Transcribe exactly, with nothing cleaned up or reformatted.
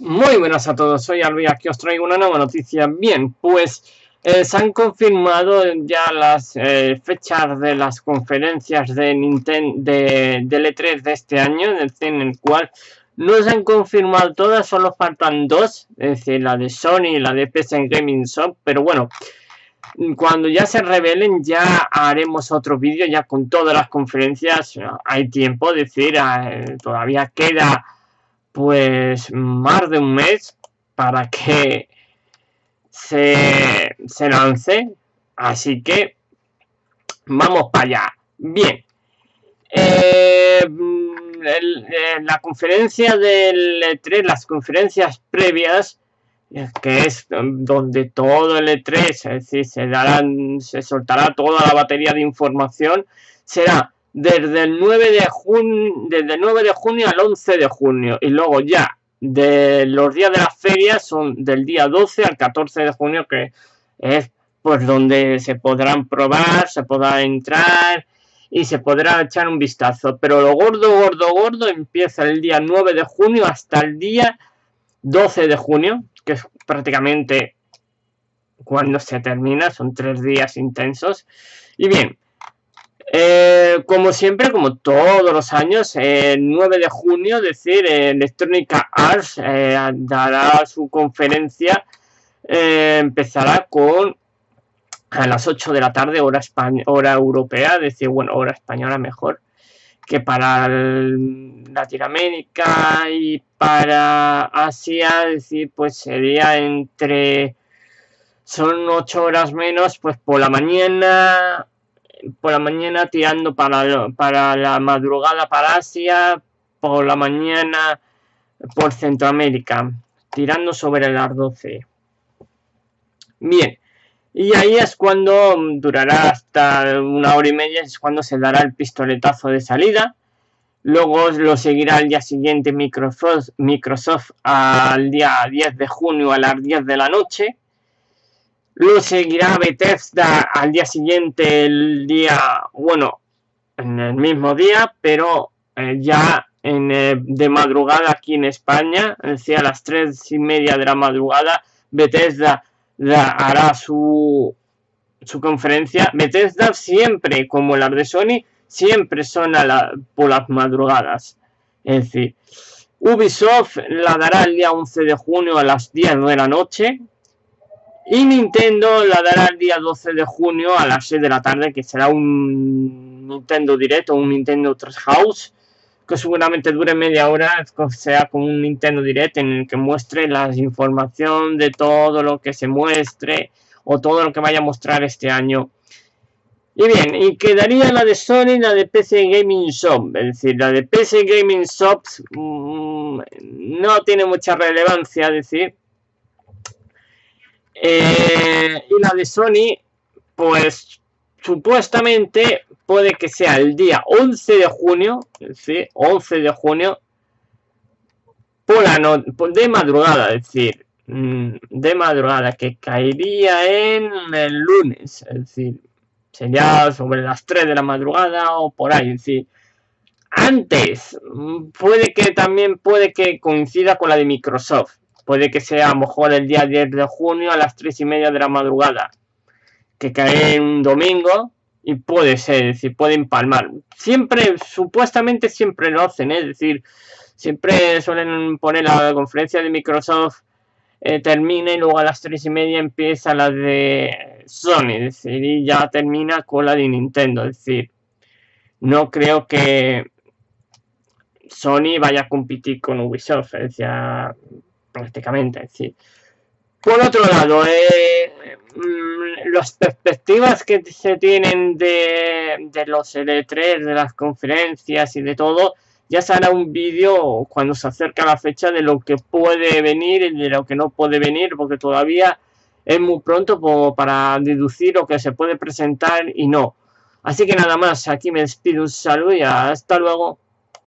Muy buenas a todos, soy Albi, aquí os traigo una nueva noticia. Bien, pues eh, se han confirmado ya las eh, fechas de las conferencias de Nintendo de, de E tres de este año, en el cual no se han confirmado todas, solo faltan dos, es decir, la de Sony y la de P C Gaming Shop, pero bueno, cuando ya se revelen ya haremos otro vídeo ya con todas las conferencias. Hay tiempo, es decir, eh, todavía queda pues más de un mes para que se, se lance, así que vamos para allá. Bien, eh, el, eh, la conferencia del E tres, las conferencias previas, que es donde todo el E tres, es decir, se darán, se soltará toda la batería de información, será desde el nueve de junio, desde el nueve de junio al once de junio, y luego ya de los días de las ferias son del día doce al catorce de junio, que es pues donde se podrán probar, se podrá entrar y se podrá echar un vistazo. Pero lo gordo, gordo, gordo empieza el día nueve de junio hasta el día doce de junio, que es prácticamente cuando se termina, son tres días intensos. Y bien, eh, como siempre, como todos los años, el nueve de junio, es decir, Electronic Arts eh, dará su conferencia, eh, empezará con a las ocho de la tarde, hora, hora europea, es decir, bueno, hora española mejor, que para el, Latinoamérica y para Asia, es decir, pues sería entre, son ocho horas menos, pues por la mañana, por la mañana tirando para, para la madrugada para Asia, por la mañana por Centroamérica, tirando sobre las doce. Bien, y ahí es cuando durará hasta una hora y media, es cuando se dará el pistoletazo de salida. Luego lo seguirá al día siguiente Microsoft, Microsoft al día diez de junio a las diez de la noche. Luego seguirá Bethesda al día siguiente, el día, bueno, en el mismo día, pero eh, ya en, eh, de madrugada aquí en España, es decir, a las tres y media de la madrugada, Bethesda la, hará su, su conferencia. Bethesda siempre, como las de Sony, siempre son a la, por las madrugadas. Es decir, Ubisoft la dará el día once de junio a las diez de la noche. Y Nintendo la dará el día doce de junio a las seis de la tarde, que será un Nintendo Direct o un Nintendo Treehouse, que seguramente dure media hora, sea como un Nintendo Direct en el que muestre la información de todo lo que se muestre o todo lo que vaya a mostrar este año. Y bien, y quedaría la de Sony y la de P C Gaming Shop, es decir, la de P C Gaming Shop mmm, no tiene mucha relevancia, es decir, Eh, y la de Sony, pues supuestamente puede que sea el día once de junio, ¿sí? once de junio, por la no de madrugada, es decir, de madrugada, que caería en el lunes, es decir, sería sobre las tres de la madrugada o por ahí, es decir, antes, puede que también puede que coincida con la de Microsoft. Puede que sea a lo mejor el día diez de junio a las tres y media de la madrugada, que cae en un domingo, y puede ser, es decir, puede empalmar. Siempre, supuestamente siempre lo hacen, ¿eh? Es decir, siempre suelen poner la conferencia de Microsoft, eh, termina y luego a las tres y media empieza la de Sony, es decir, y ya termina con la de Nintendo, es decir, no creo que Sony vaya a competir con Ubisoft, es decir, prácticamente, es decir. Por otro lado, eh, las perspectivas que se tienen de, de los E tres, de las conferencias y de todo, ya se hará un vídeo cuando se acerca la fecha de lo que puede venir y de lo que no puede venir, porque todavía es muy pronto como para deducir lo que se puede presentar y no. Así que nada más, aquí me despido, un saludo y hasta luego.